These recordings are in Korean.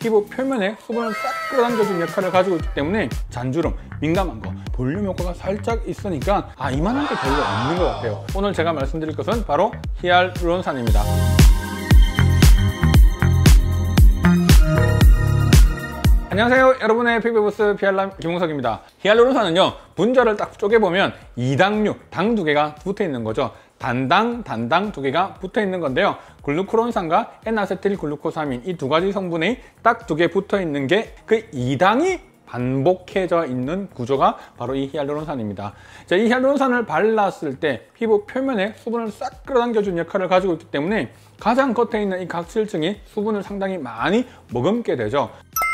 피부 표면에 수분을 싹 끌어당겨주는 역할을 가지고 있기 때문에 잔주름, 민감한 거, 볼륨 효과가 살짝 있으니까 이만한 게 별로 없는 것 같아요. 오늘 제가 말씀드릴 것은 바로 히알루론산입니다. 안녕하세요, 여러분의 피부보스 피알람 김홍석입니다. 히알루론산은요, 분자를 딱 쪼개보면 2당류, 당 두 개가 붙어 있는 거죠. 단당 두 개가 붙어 있는 건데요. 글루쿠론산과 N아세틸글루코사민 이 두 가지 성분이 딱 두 개 붙어 있는 게 그 2당이 반복해져 있는 구조가 바로 이 히알루론산입니다. 자, 이 히알루론산을 발랐을 때 피부 표면에 수분을 싹 끌어당겨주는 역할을 가지고 있기 때문에 가장 겉에 있는 이 각질층이 수분을 상당히 많이 머금게 되죠.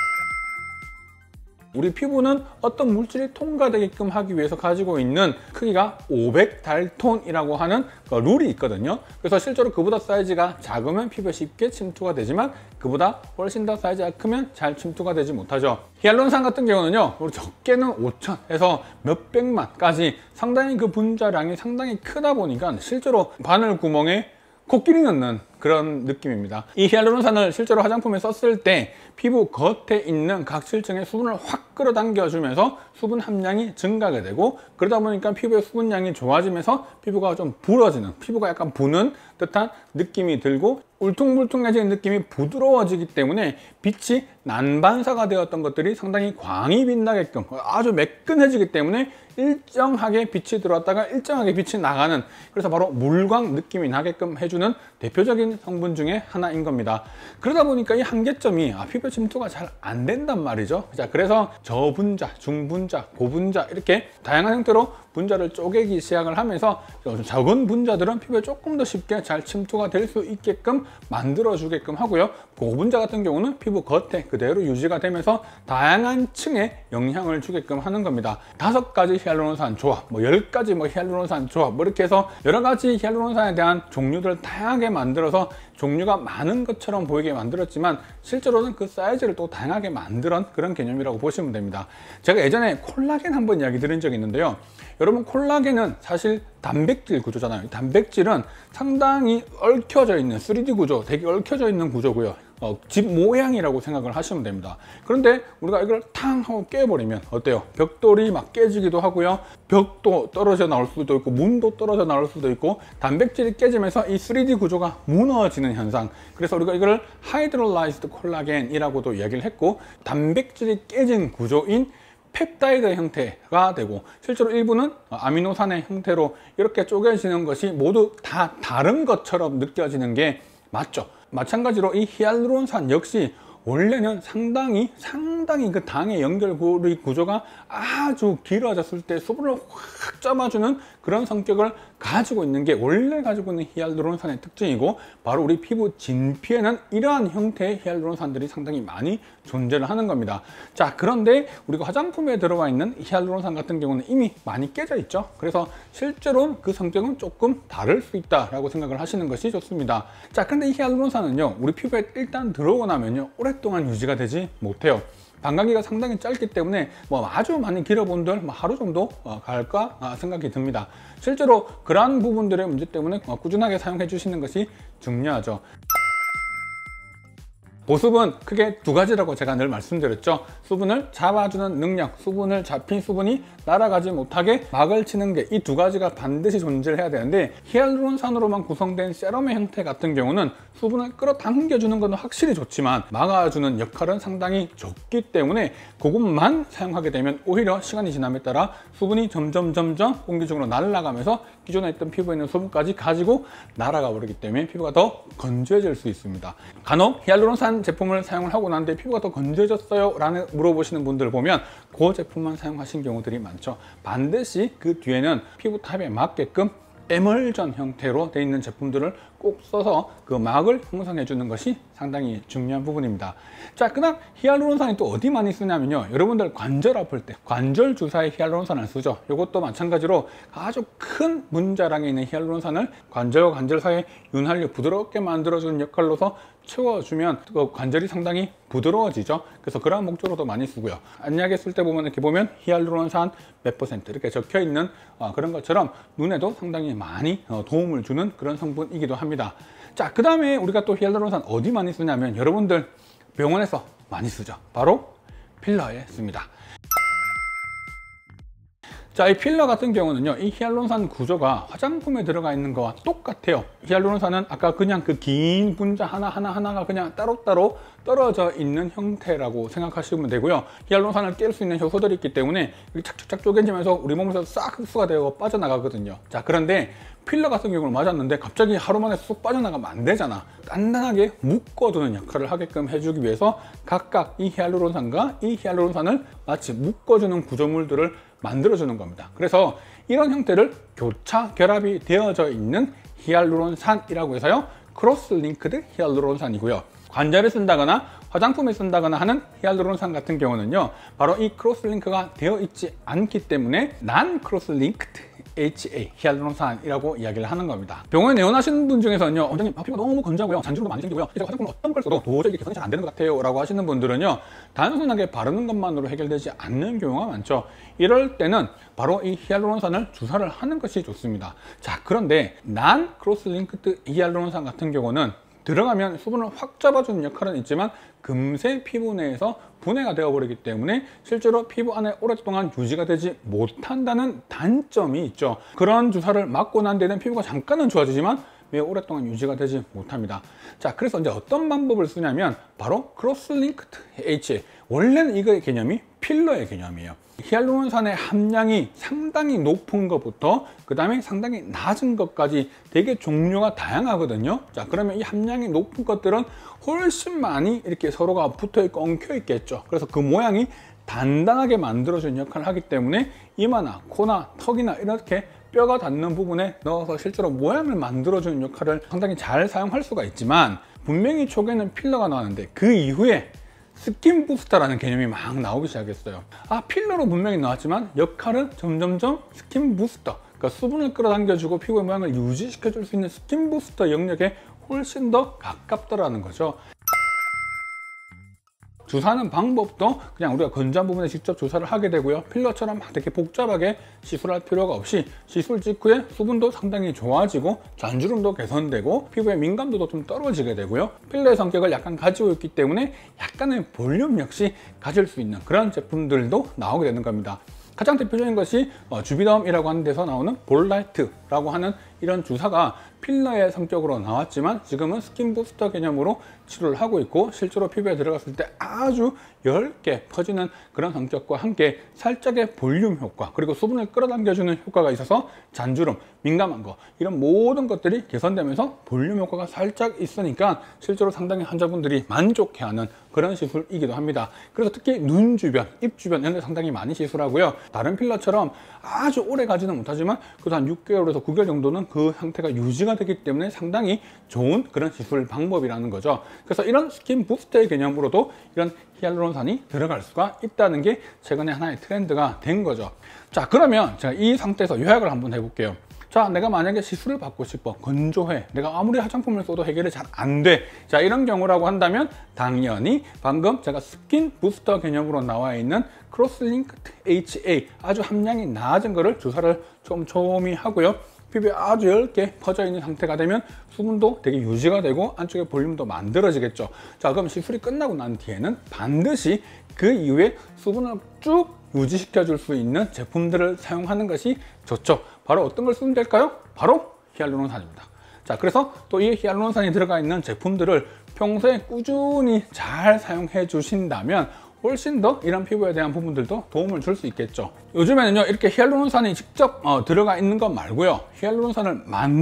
우리 피부는 어떤 물질이 통과되게끔 하기 위해서 가지고 있는 크기가 500달톤이라고 하는 룰이 있거든요. 그래서 실제로 그보다 사이즈가 작으면 피부에 쉽게 침투가 되지만 그보다 훨씬 더 사이즈가 크면 잘 침투가 되지 못하죠. 히알루론산 같은 경우는요, 우리 적게는 5,000에서 몇백만까지 상당히 그 분자량이 상당히 크다 보니까 실제로 바늘 구멍에 코끼리 넣는 그런 느낌입니다. 이 히알루론산을 실제로 화장품에 썼을 때 피부 겉에 있는 각질층의 수분을 확 끌어당겨 주면서 수분 함량이 증가하게 되고, 그러다 보니까 피부의 수분량이 좋아지면서 피부가 좀 부러지는, 피부가 약간 부는 듯한 느낌이 들고 울퉁불퉁해지는 느낌이 부드러워지기 때문에 빛이 난반사가 되었던 것들이 상당히 광이 빛나게끔 아주 매끈해지기 때문에 일정하게 빛이 들어왔다가 일정하게 빛이 나가는, 그래서 바로 물광 느낌이 나게끔 해주는 대표적인 성분 중에 하나인 겁니다. 그러다 보니까 이 한계점이 피부 침투가 잘 안 된단 말이죠. 자, 그래서 저분자, 중분자, 고분자 이렇게 다양한 형태로 분자를 쪼개기 시작을 하면서 적은 분자들은 피부에 조금 더 쉽게 잘 침투가 될 수 있게끔 만들어 주게끔 하고요. 고분자 같은 경우는 피부 겉에 그대로 유지가 되면서 다양한 층에 영향을 주게끔 하는 겁니다. 5가지 히알루론산 조합, 10가지 히알루론산 조합, 이렇게 해서 여러 가지 히알루론산에 대한 종류들을 다양하게 만들어서 종류가 많은 것처럼 보이게 만들었지만 실제로는 그 사이즈를 또 다양하게 만드는 그런 개념이라고 보시면 됩니다. 제가 예전에 콜라겐 한번 이야기 드린 적이 있는데요. 여러분, 콜라겐은 사실 단백질 구조잖아요. 단백질은 상당히 얽혀져 있는 3D 구조, 되게 얽혀져 있는 구조고요. 집 모양이라고 생각을 하시면 됩니다. 그런데 우리가 이걸 탕 하고 깨버리면 어때요? 벽돌이 막 깨지기도 하고요. 벽도 떨어져 나올 수도 있고 문도 떨어져 나올 수도 있고, 단백질이 깨지면서 이 3D 구조가 무너지는 현상. 그래서 우리가 이걸 하이드롤라이즈드 콜라겐이라고도 이야기를 했고, 단백질이 깨진 구조인 펩타이드 형태가 되고, 실제로 일부는 아미노산의 형태로 이렇게 쪼개지는 것이 모두 다 다른 것처럼 느껴지는 게 맞죠. 마찬가지로 이 히알루론산 역시 원래는 상당히 그 당의 연결고리 구조가 아주 길어졌을 때 수분을 확 잡아주는 그런 성격을 가지고 있는 게 원래 가지고 있는 히알루론산의 특징이고, 바로 우리 피부 진피에는 이러한 형태의 히알루론산들이 상당히 많이 존재를 하는 겁니다. 자, 그런데 우리가 화장품에 들어와 있는 히알루론산 같은 경우는 이미 많이 깨져 있죠. 그래서 실제로 그 성격은 조금 다를 수 있다라고 생각을 하시는 것이 좋습니다. 자, 근데 이 히알루론산은요, 우리 피부에 일단 들어오고 나면요, 오랫동안 유지가 되지 못해요. 반감기가 상당히 짧기 때문에 아주 많이 길어본 분들 하루 정도 갈까 생각이 듭니다. 실제로 그러한 부분들의 문제 때문에 꾸준하게 사용해 주시는 것이 중요하죠. 보습은 크게 2가지라고 제가 늘 말씀드렸죠. 수분을 잡아주는 능력, 수분을 잡힌 수분이 날아가지 못하게 막을 치는 게 이 2가지가 반드시 존재를 해야 되는데, 히알루론산으로만 구성된 세럼의 형태 같은 경우는 수분을 끌어당겨주는 건 확실히 좋지만 막아주는 역할은 상당히 적기 때문에 그것만 사용하게 되면 오히려 시간이 지남에 따라 수분이 점점 공기 중으로 날아가면서 기존에 있던 피부에 있는 수분까지 가지고 날아가 버리기 때문에 피부가 더 건조해질 수 있습니다. 간혹 히알루론산 제품을 사용을 하고 난 뒤에 피부가 더 건조해졌어요? 라는 물어보시는 분들 보면 그 제품만 사용하신 경우들이 많죠. 반드시 그 뒤에는 피부 타입에 맞게끔 에멀전 형태로 되어 있는 제품들을 꼭 써서 그 막을 형성해 주는 것이 상당히 중요한 부분입니다. 자, 그다음 히알루론산이 또 어디 많이 쓰냐면요, 여러분들 관절 아플 때 관절 주사에 히알루론산을 쓰죠. 이것도 마찬가지로 아주 큰 분자량에 있는 히알루론산을 관절과 관절 사이에 윤활유 부드럽게 만들어주는 역할로서 채워주면 그 관절이 상당히 부드러워지죠. 그래서 그러한 목적으로도 많이 쓰고요. 안약에 쓸 때 보면 이렇게 보면 히알루론산 몇 % 이렇게 적혀 있는 그런 것처럼 눈에도 상당히 많이 도움을 주는 그런 성분이기도 합니다. 자, 그 다음에 우리가 또 히알루론산 어디 많이 쓰냐면, 여러분들 병원에서 많이 쓰죠. 바로 필러에 씁니다. 자, 이 필러 같은 경우는요, 이 히알루론산 구조가 화장품에 들어가 있는 거와 똑같아요. 히알루론산은 아까 그냥 그 긴 분자 하나가 그냥 따로따로 떨어져 있는 형태라고 생각하시면 되고요. 히알루론산을 깰 수 있는 효소들이 있기 때문에 착착착 쪼개지면서 우리 몸에서 싹 흡수가 되고 빠져나가거든요. 자, 그런데 필러 같은 경우는 맞았는데 갑자기 하루 만에 쑥 빠져나가면 안 되잖아. 단단하게 묶어두는 역할을 하게끔 해주기 위해서 각각 이 히알루론산과 이 히알루론산을 마치 묶어주는 구조물들을 만들어주는 겁니다. 그래서 이런 형태를 교차 결합이 되어져 있는 히알루론산이라고 해서요, 크로스 링크드 히알루론산이고요. 관절에 쓴다거나 화장품에 쓴다거나 하는 히알루론산 같은 경우는요, 바로 이 크로스 링크가 되어 있지 않기 때문에 난 크로스 링크드 HA 히알루론산이라고 이야기를 하는 겁니다. 병원에 내원하시는 분 중에서는요, 원장님 피부가 너무 건조하고요, 잔주름도 많이 생기고요, 제가 화장품을 어떤 걸 써도 도저히 개선이 잘 안 되는 것 같아요 라고 하시는 분들은요, 단순하게 바르는 것만으로 해결되지 않는 경우가 많죠. 이럴 때는 바로 이 히알루론산을 주사를 하는 것이 좋습니다. 자, 그런데 난 크로스 링크드 히알루론산 같은 경우는 들어가면 수분을 확 잡아주는 역할은 있지만 금세 피부 내에서 분해가 되어버리기 때문에 실제로 피부 안에 오랫동안 유지가 되지 못한다는 단점이 있죠. 그런 주사를 맞고 난 뒤에는 피부가 잠깐은 좋아지지만 매우 오랫동안 유지가 되지 못합니다. 자, 그래서 이제 어떤 방법을 쓰냐면 바로 크로스 링크드 HA, 원래는 이거의 개념이 필러의 개념이에요. 히알루론산의 함량이 상당히 높은 것부터 그 다음에 상당히 낮은 것까지 되게 종류가 다양하거든요. 자, 그러면 이 함량이 높은 것들은 훨씬 많이 이렇게 서로가 붙어 있고 엉켜 있겠죠. 그래서 그 모양이 단단하게 만들어주는 역할을 하기 때문에 이마나 코나 턱이나 이렇게 뼈가 닿는 부분에 넣어서 실제로 모양을 만들어주는 역할을 상당히 잘 사용할 수가 있지만, 분명히 초기에는 필러가 나왔는데 그 이후에 스킨 부스터라는 개념이 막 나오기 시작했어요. 아, 필러로 분명히 나왔지만 역할은 점점점 스킨 부스터, 그러니까 수분을 끌어당겨주고 피부의 모양을 유지시켜줄 수 있는 스킨 부스터 영역에 훨씬 더 가깝더라는 거죠. 주사하는 방법도 그냥 우리가 건조한 부분에 직접 주사를 하게 되고요. 필러처럼 막 되게 복잡하게 시술할 필요가 없이 시술 직후에 수분도 상당히 좋아지고 잔주름도 개선되고 피부의 민감도도 좀 떨어지게 되고요. 필러의 성격을 약간 가지고 있기 때문에 약간의 볼륨 역시 가질 수 있는 그런 제품들도 나오게 되는 겁니다. 가장 대표적인 것이 주비덤이라고 하는 데서 나오는 볼라이트라고 하는 이런 주사가 필러의 성격으로 나왔지만 지금은 스킨 부스터 개념으로 치료를 하고 있고, 실제로 피부에 들어갔을 때 아주 얇게 퍼지는 그런 성격과 함께 살짝의 볼륨 효과, 그리고 수분을 끌어당겨주는 효과가 있어서 잔주름, 민감한 거 이런 모든 것들이 개선되면서 볼륨 효과가 살짝 있으니까 실제로 상당히 환자분들이 만족해하는 그런 시술이기도 합니다. 그래서 특히 눈 주변, 입 주변 이런 데 상당히 많이 시술하고요. 다른 필러처럼 아주 오래 가지는 못하지만 그래도 한 6개월에서 9개월 정도는 그 상태가 유지가 되기 때문에 상당히 좋은 그런 시술 방법이라는 거죠. 그래서 이런 스킨 부스터의 개념으로도 이런 히알루론산이 들어갈 수가 있다는 게 최근에 하나의 트렌드가 된 거죠. 자, 그러면 제가 이 상태에서 요약을 한번 해볼게요. 자, 내가 만약에 시술을 받고 싶어, 건조해, 내가 아무리 화장품을 써도 해결이 잘 안 돼. 자, 이런 경우라고 한다면 당연히 방금 제가 스킨 부스터 개념으로 나와 있는 크로스 링크드 HA, 아주 함량이 낮은 거를 주사를 촘촘히 하고요. 피부에 아주 얇게 퍼져 있는 상태가 되면 수분도 되게 유지가 되고 안쪽에 볼륨도 만들어지겠죠. 자, 그럼 시술이 끝나고 난 뒤에는 반드시 그 이후에 수분을 쭉 유지시켜 줄 수 있는 제품들을 사용하는 것이 좋죠. 바로 어떤 걸 쓰면 될까요? 바로 히알루론산입니다. 자, 그래서 또 이 히알루론산이 들어가 있는 제품들을 평소에 꾸준히 잘 사용해 주신다면 훨씬 더 이런 피부에 대한 부분들도 도움을 줄 수 있겠죠. 요즘에는요, 이렇게 히알루론산이 직접 들어가 있는 것 말고요, 히알루론산을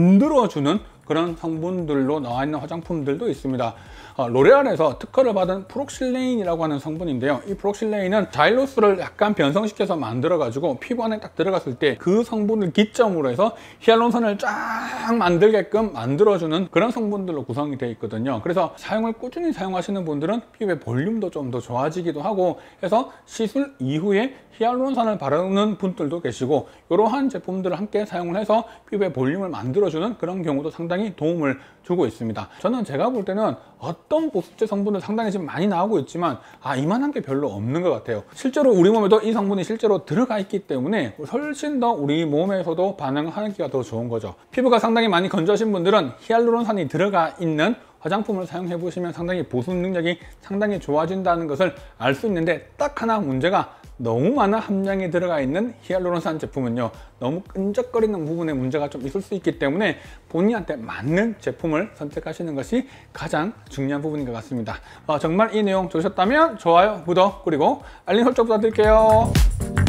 만들어주는 그런 성분들로 나와 있는 화장품들도 있습니다. 로레알에서 특허를 받은 프록실레인이라고 하는 성분인데요, 이 프록실레인은 자일로스를 약간 변성시켜서 만들어 가지고 피부 안에 딱 들어갔을 때 그 성분을 기점으로 해서 히알루론산을 쫙 만들게끔 만들어주는 그런 성분들로 구성이 되어 있거든요. 그래서 사용을 꾸준히 사용하시는 분들은 피부의 볼륨도 좀 더 좋아지기도 하고 해서 시술 이후에 히알루론산을 바르는 분들도 계시고, 이러한 제품들을 함께 사용을 해서 피부의 볼륨을 만들어주는 그런 경우도 상당히 도움을 주고 있습니다. 저는 제가 볼 때는 어떤 보습제 성분은 상당히 지금 많이 나오고 있지만 이만한 게 별로 없는 것 같아요. 실제로 우리 몸에도 이 성분이 실제로 들어가 있기 때문에 훨씬 더 우리 몸에서도 반응하기가 더 좋은 거죠. 피부가 상당히 많이 건조하신 분들은 히알루론산이 들어가 있는 화장품을 사용해 보시면 상당히 보습 능력이 상당히 좋아진다는 것을 알 수 있는데, 딱 하나 문제가 너무 많은 함량이 들어가 있는 히알루론산 제품은요, 너무 끈적거리는 부분에 문제가 좀 있을 수 있기 때문에 본인한테 맞는 제품을 선택하시는 것이 가장 중요한 부분인 것 같습니다. 정말 이 내용 좋으셨다면 좋아요, 구독, 그리고 알림 설정 부탁드릴게요.